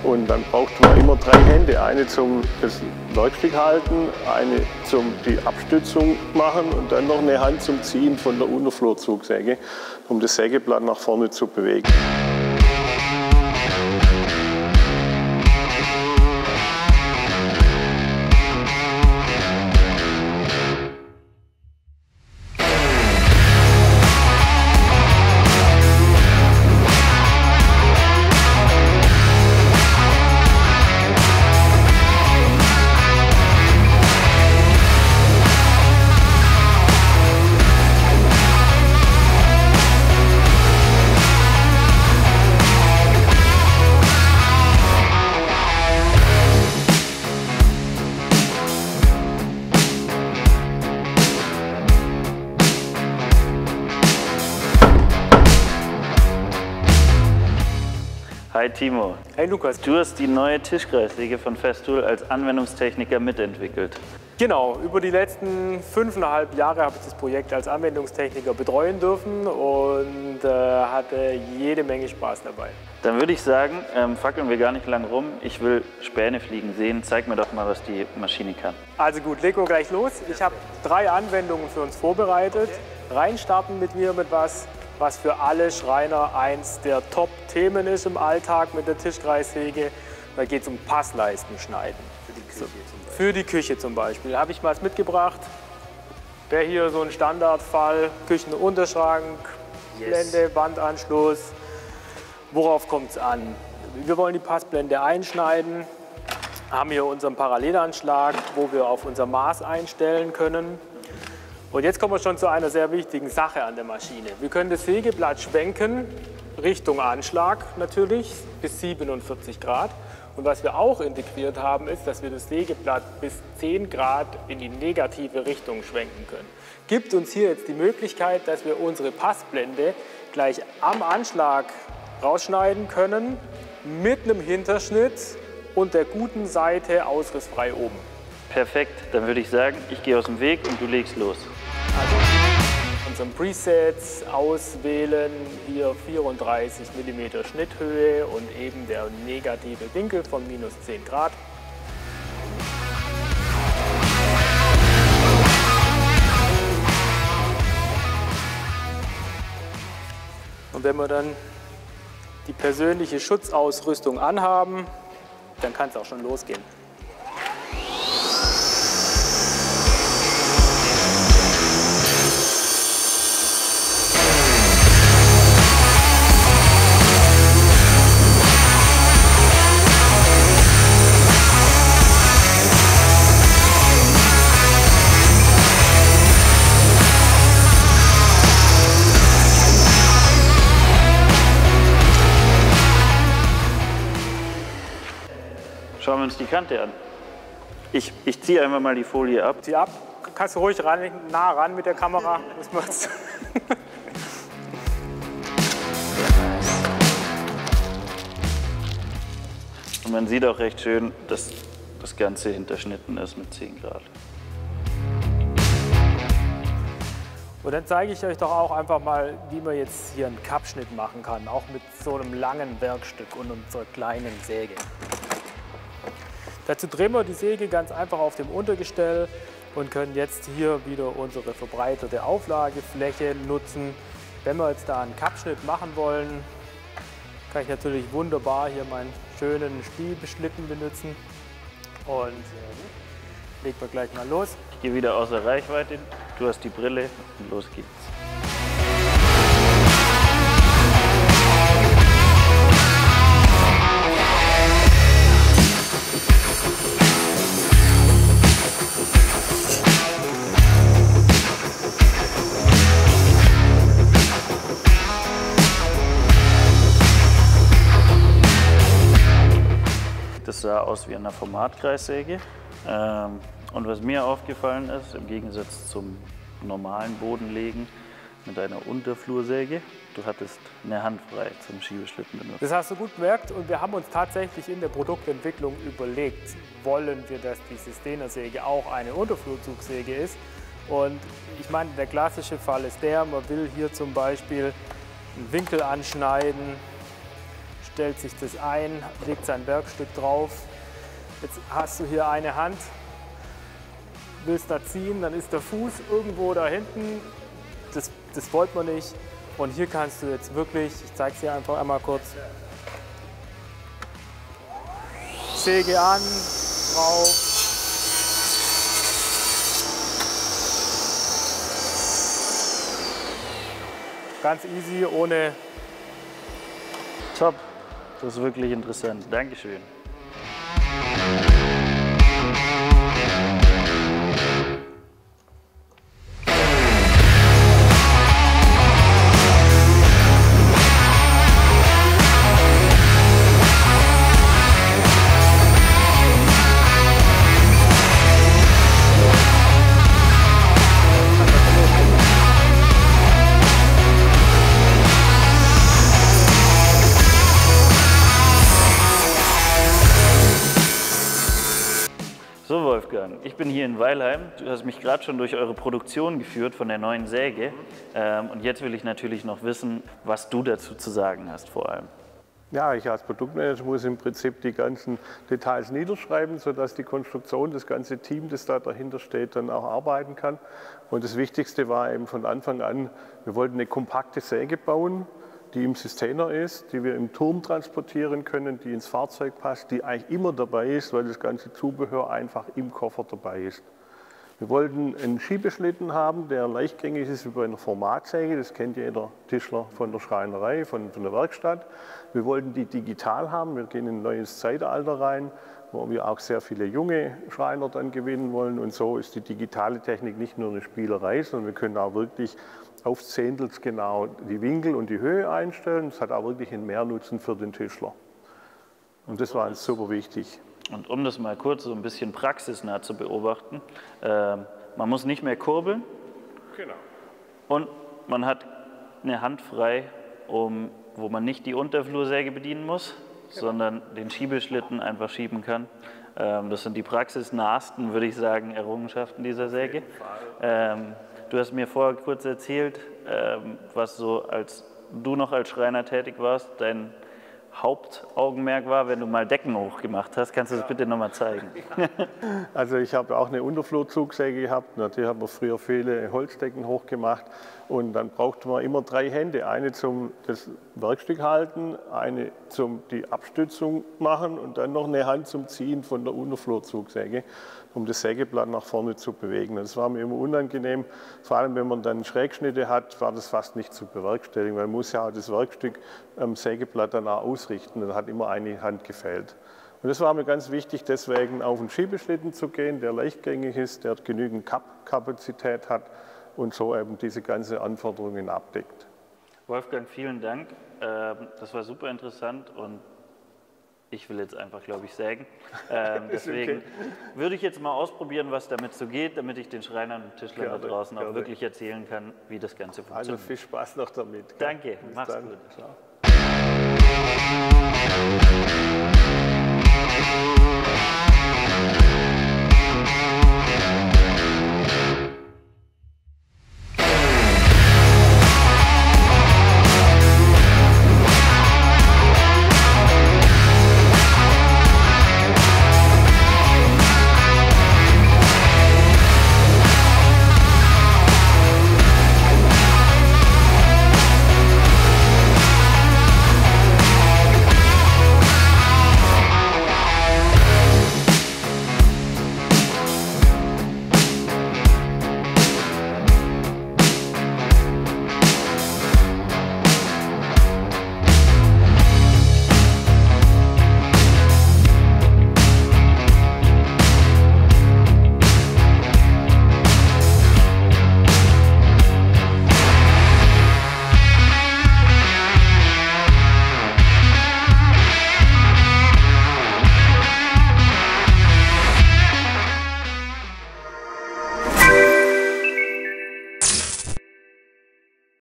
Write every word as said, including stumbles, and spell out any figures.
Und dann braucht man immer drei Hände. Eine zum das Werkstück halten, eine zum die Abstützung machen und dann noch eine Hand zum Ziehen von der Unterflurzugsäge, um das Sägeblatt nach vorne zu bewegen. Hi Timo. Hey Lukas. Du hast die neue Tischkreissäge von Festool als Anwendungstechniker mitentwickelt. Genau, über die letzten fünfeinhalb Jahre habe ich das Projekt als Anwendungstechniker betreuen dürfen und äh, hatte jede Menge Spaß dabei. Dann würde ich sagen, ähm, fackeln wir gar nicht lang rum. Ich will Späne fliegen sehen. Zeig mir doch mal, was die Maschine kann. Also gut, legen wir gleich los. Ich habe drei Anwendungen für uns vorbereitet. Reinstarten mit mir mit was, was für alle Schreiner eins der Top-Themen ist im Alltag mit der Tischkreissäge. Da geht es um Passleisten schneiden. Für die Küche zum Beispiel. Für die Küche zum Beispiel. Da habe ich was mitgebracht. Wäre hier so ein Standardfall. Küchenunterschrank, yes. Blende, Wandanschluss. Worauf kommt es an? Wir wollen die Passblende einschneiden. Haben hier unseren Parallelanschlag, wo wir auf unser Maß einstellen können. Und jetzt kommen wir schon zu einer sehr wichtigen Sache an der Maschine. Wir können das Sägeblatt schwenken, Richtung Anschlag natürlich, bis siebenundvierzig Grad. Und was wir auch integriert haben, ist, dass wir das Sägeblatt bis zehn Grad in die negative Richtung schwenken können. Gibt uns hier jetzt die Möglichkeit, dass wir unsere Passblende gleich am Anschlag rausschneiden können, mit einem Hinterschnitt und der guten Seite ausrissfrei oben. Perfekt, dann würde ich sagen, ich gehe aus dem Weg und du legst los. Also unseren Presets auswählen, hier vierunddreißig Millimeter Schnitthöhe und eben der negative Winkel von minus zehn Grad. Und wenn wir dann die persönliche Schutzausrüstung anhaben, dann kann es auch schon losgehen. Schauen wir uns die Kante an. Ich, ich ziehe einfach mal die Folie ab. Zieh ab. Kannst du ruhig ran, nah ran mit der Kamera. Und man sieht auch recht schön, dass das Ganze hinterschnitten ist mit zehn Grad. Und dann zeige ich euch doch auch einfach mal, wie man jetzt hier einen Kappschnitt machen kann, auch mit so einem langen Werkstück und unserer kleinen Säge. Dazu drehen wir die Säge ganz einfach auf dem Untergestell und können jetzt hier wieder unsere verbreiterte Auflagefläche nutzen. Wenn wir jetzt da einen Kappschnitt machen wollen, kann ich natürlich wunderbar hier meinen schönen Stielbeschlitten benutzen. Und legen wir gleich mal los. Ich gehe wieder außer Reichweite, du hast die Brille und los geht's. Das sah aus wie eine Formatkreissäge. Ähm, und was mir aufgefallen ist, im Gegensatz zum normalen Bodenlegen mit einer Unterflursäge, du hattest eine Hand frei zum Schiebeschlitten benutzt. Das hast du gut gemerkt und wir haben uns tatsächlich in der Produktentwicklung überlegt, wollen wir, dass die Systener-Säge auch eine Unterflurzugsäge ist. Und ich meine, der klassische Fall ist der, man will hier zum Beispiel einen Winkel anschneiden, stellt sich das ein, legt sein Werkstück drauf. Jetzt hast du hier eine Hand, willst da ziehen, dann ist der Fuß irgendwo da hinten. Das, das wollte man nicht. Und hier kannst du jetzt wirklich, ich zeige es dir einfach einmal kurz, Säge an, drauf. Ganz easy, ohne... Top, das ist wirklich interessant. Dankeschön. So Wolfgang, ich bin hier in Weilheim. Du hast mich gerade schon durch eure Produktion geführt von der neuen Säge. Ähm, und jetzt will ich natürlich noch wissen, was du dazu zu sagen hast vor allem. Ja, ich als Produktmanager muss im Prinzip die ganzen Details niederschreiben, sodass die Konstruktion, das ganze Team, das da dahinter steht, dann auch arbeiten kann. Und das Wichtigste war eben von Anfang an, wir wollten eine kompakte Säge bauen, die im Sustainer ist, die wir im Turm transportieren können, die ins Fahrzeug passt, die eigentlich immer dabei ist, weil das ganze Zubehör einfach im Koffer dabei ist. Wir wollten einen Schiebeschlitten haben, der leichtgängig ist wie bei einer Formatsäge, das kennt jeder Tischler von der Schreinerei, von, von der Werkstatt. Wir wollten die digital haben, wir gehen in ein neues Zeitalter rein, wo wir auch sehr viele junge Schreiner dann gewinnen wollen. Und so ist die digitale Technik nicht nur eine Spielerei, sondern wir können auch wirklich auf Zehntels genau die Winkel und die Höhe einstellen. Das hat auch wirklich einen Mehrnutzen für den Tischler. Und das war uns super wichtig. Und um das mal kurz so ein bisschen praxisnah zu beobachten, äh, man muss nicht mehr kurbeln. Genau. Und man hat eine Hand frei, um, wo man nicht die Unterflursäge bedienen muss, genau, sondern den Schiebeschlitten einfach schieben kann. Ähm, das sind die praxisnahsten, würde ich sagen, Errungenschaften dieser Säge. Ähm, du hast mir vorher kurz erzählt, ähm, was so, als du noch als Schreiner tätig warst, dein Hauptaugenmerk war, wenn du mal Decken hochgemacht hast. Kannst du das bitte nochmal zeigen? Also ich habe auch eine Unterflurzugsäge gehabt. Natürlich haben wir früher viele Holzdecken hochgemacht. Und dann brauchte man immer drei Hände. Eine zum das Werkstück halten, eine zum die Abstützung machen und dann noch eine Hand zum Ziehen von der Unterflurzugsäge, um das Sägeblatt nach vorne zu bewegen. Das war mir immer unangenehm. Vor allem, wenn man dann Schrägschnitte hat, war das fast nicht zu bewerkstelligen, weil man muss ja auch das Werkstück am Sägeblatt dann auch ausrichten. Dann hat immer eine Hand gefehlt. Und das war mir ganz wichtig, deswegen auf einen Schiebeschlitten zu gehen, der leichtgängig ist, der genügend Kapazität hat und so eben diese ganzen Anforderungen abdeckt. Wolfgang, vielen Dank. Das war super interessant und ich will jetzt einfach, glaube ich, sägen. Ähm, deswegen okay. würde ich jetzt mal ausprobieren, was damit so geht, damit ich den Schreinern und Tischlern gerne, da draußen gerne. auch wirklich erzählen kann, wie das Ganze funktioniert. Also viel Spaß noch damit. Danke, Bis mach's dann. gut. Ciao.